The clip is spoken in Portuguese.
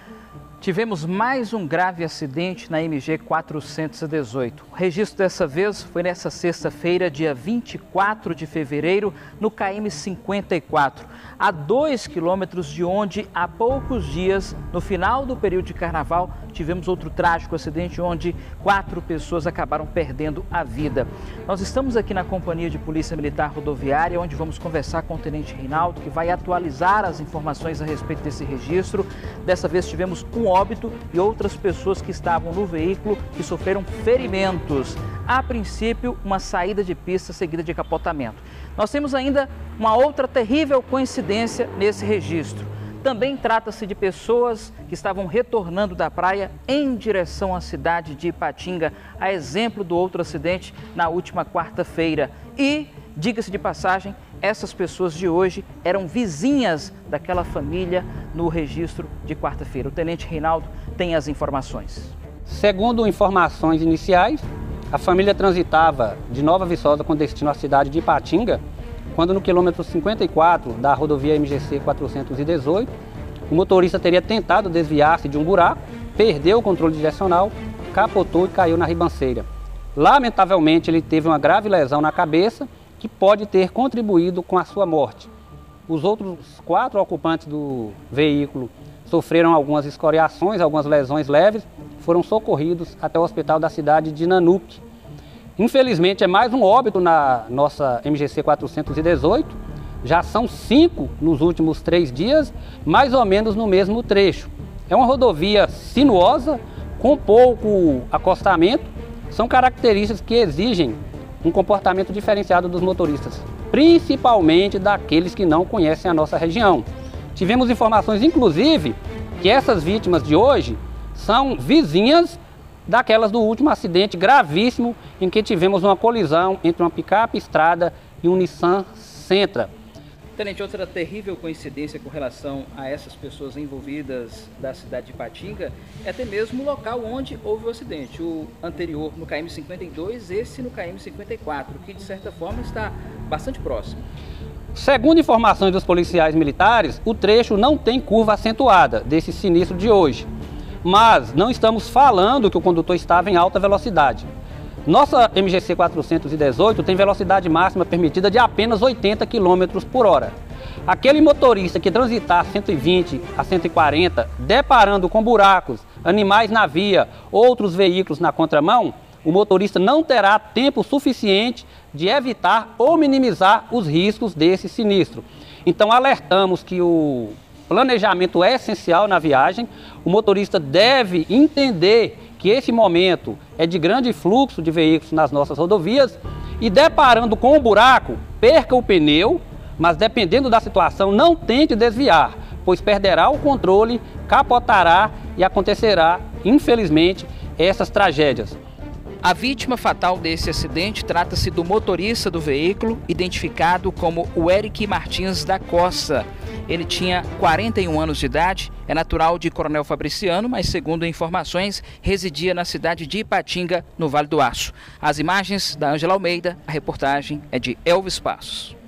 Tivemos mais um grave acidente na MG 418. O registro dessa vez foi nessa sexta-feira, dia 24 de fevereiro, no KM 54, a 2 quilômetros de onde, há poucos dias, no final do período de carnaval, tivemos outro trágico acidente onde 4 pessoas acabaram perdendo a vida. Nós estamos aqui na Companhia de Polícia Militar Rodoviária, onde vamos conversar com o Tenente Reinaldo, que vai atualizar as informações a respeito desse registro. Dessa vez tivemos um óbito e outras pessoas que estavam no veículo que sofreram ferimentos. A princípio, uma saída de pista seguida de capotamento. Nós temos ainda uma outra terrível coincidência nesse registro. Também trata-se de pessoas que estavam retornando da praia em direção à cidade de Ipatinga, a exemplo do outro acidente na última quarta-feira. E, diga-se de passagem, essas pessoas de hoje eram vizinhas daquela família no registro de quarta-feira. O Tenente Reinaldo tem as informações. Segundo informações iniciais, a família transitava de Nova Viçosa com destino à cidade de Ipatinga, quando no quilômetro 54 da rodovia MGC 418, o motorista teria tentado desviar-se de um buraco, perdeu o controle direcional, capotou e caiu na ribanceira. Lamentavelmente, ele teve uma grave lesão na cabeça, que pode ter contribuído com a sua morte. Os outros 4 ocupantes do veículo sofreram algumas escoriações, algumas lesões leves, foram socorridos até o hospital da cidade de Nanuque. Infelizmente, é mais um óbito na nossa MGC 418, já são 5 nos últimos 3 dias, mais ou menos no mesmo trecho. É uma rodovia sinuosa, com pouco acostamento, são características que exigem um comportamento diferenciado dos motoristas, principalmente daqueles que não conhecem a nossa região. Tivemos informações, inclusive, que essas vítimas de hoje são vizinhas daquelas do último acidente gravíssimo em que tivemos uma colisão entre uma picape Estrada e um Nissan Sentra. Tenente, outra terrível coincidência com relação a essas pessoas envolvidas da cidade de Ipatinga é até mesmo o local onde houve o acidente. O anterior no KM 52, esse no KM 54, que de certa forma está bastante próximo. Segundo informações dos policiais militares, o trecho não tem curva acentuada desse sinistro de hoje. Mas não estamos falando que o condutor estava em alta velocidade. Nossa MGC 418 tem velocidade máxima permitida de apenas 80 km por hora. Aquele motorista que transitar 120 a 140, deparando com buracos, animais na via, outros veículos na contramão, o motorista não terá tempo suficiente de evitar ou minimizar os riscos desse sinistro. Então alertamos que o planejamento é essencial na viagem, o motorista deve entender que esse momento é de grande fluxo de veículos nas nossas rodovias e deparando com um buraco, perca o pneu, mas dependendo da situação não tente desviar, pois perderá o controle, capotará e acontecerá, infelizmente, essas tragédias. A vítima fatal desse acidente trata-se do motorista do veículo, identificado como o Eric Martins da Costa. Ele tinha 41 anos de idade, é natural de Coronel Fabriciano, mas segundo informações, residia na cidade de Ipatinga, no Vale do Aço. As imagens da Ângela Almeida, a reportagem é de Elvis Passos.